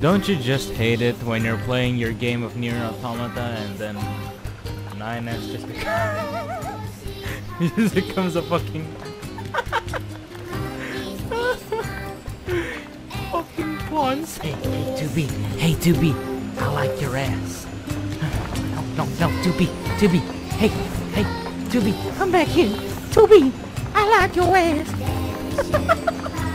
Don't you just hate it when you're playing your game of Nier Automata and then 9S just becomes, just becomes a fucking fucking pawns? Hey, 2B. Hey, 2B. I like your ass. No, 2B. Hey, 2B. Come back here. 2B. I like your ass.